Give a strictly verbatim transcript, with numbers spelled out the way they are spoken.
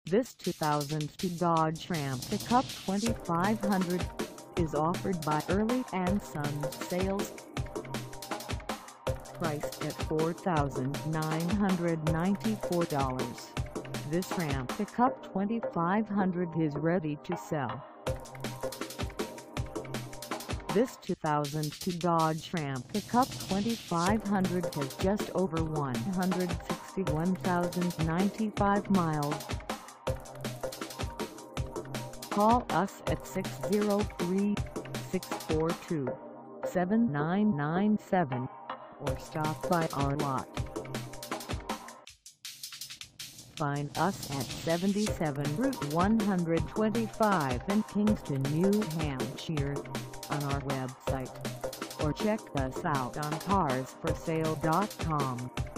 This two thousand two Dodge Ram Pickup twenty-five hundred is offered by Early and Sons Sales. Priced at four thousand nine hundred ninety-four dollars, this Ram Pickup twenty-five hundred is ready to sell. This two thousand two Dodge Ram Pickup twenty-five hundred has just over one hundred sixty-one thousand ninety-five miles. Call us at six oh three, six four two, seven nine nine seven or stop by our lot. Find us at seventy-seven Route one twenty-five in Kingston, New Hampshire on our website, or check us out on cars for sale dot com.